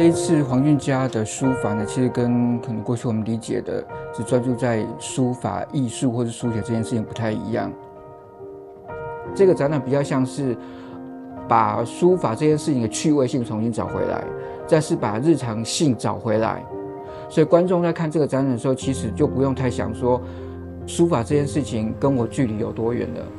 这一次黄俊嘉的书法呢，其实跟可能过去我们理解的只专注在书法艺术或者书写这件事情不太一样。这个展览比较像是把书法这件事情的趣味性重新找回来，再是把日常性找回来。所以观众在看这个展览的时候，其实就不用太想说书法这件事情跟我距离有多远了。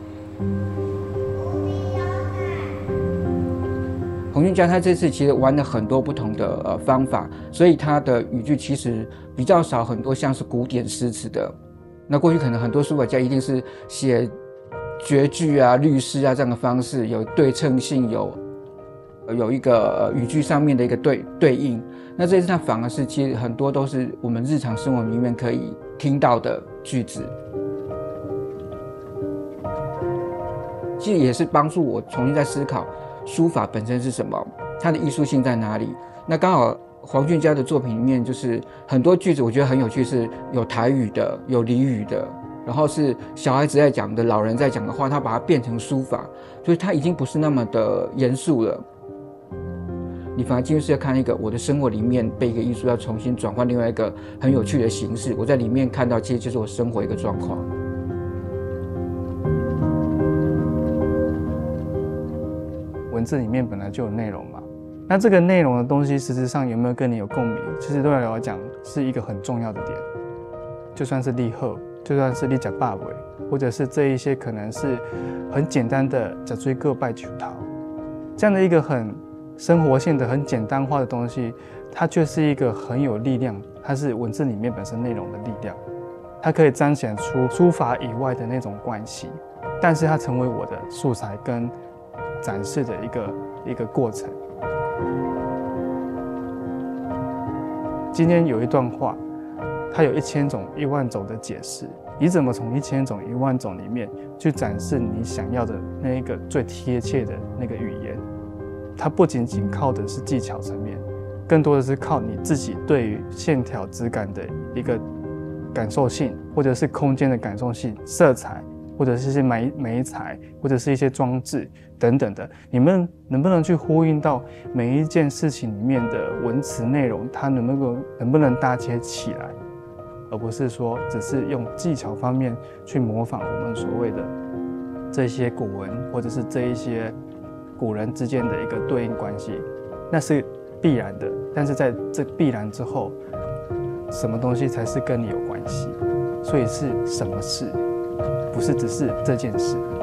黄俊嘉他这次其实玩了很多不同的方法，所以他的语句其实比较少很多像是古典诗词的。那过去可能很多书法家一定是写绝句啊、律诗啊这样的方式，有对称性，有一个语句上面的一个对应。那这次他反而是其实很多都是我们日常生活里面可以听到的句子。其实也是帮助我重新在思考书法本身是什么，它的艺术性在哪里。那刚好黄俊嘉的作品里面，就是很多句子我觉得很有趣，是有台语的，有俚语的，然后是小孩子在讲的，老人在讲的话，他把它变成书法，所以它已经不是那么的严肃了。你反而今天是要看一个我的生活里面被一个艺术要重新转换另外一个很有趣的形式，我在里面看到其实就是我生活一个状况。 文字里面本来就有内容嘛，那这个内容的东西实质上有没有跟你有共鸣，其实对我来讲是一个很重要的点。就算是立贺，就算是立甲霸尾，或者是这一些可能是很简单的甲追各拜九桃，这样的一个很生活性的、很简单化的东西，它却是一个很有力量，它是文字里面本身内容的力量，它可以彰显出书法以外的那种关系，但是它成为我的素材跟展示的一个过程。今天有一段话，它有1000种、10000种的解释，你怎么从1000种、10000种里面去展示你想要的那一个最贴切的那个语言？它不仅仅靠的是技巧层面，更多的是靠你自己对于线条质感的一个感受性，或者是空间的感受性、色彩，或者是一些媒材，或者是一些装置等等的，你们能不能去呼应到每一件事情里面的文词内容，它能不能搭接起来，而不是说只是用技巧方面去模仿我们所谓的这些古文，或者是这一些古人之间的一个对应关系，那是必然的。但是在这必然之后，什么东西才是跟你有关系？所以是什么事，不是只是这件事。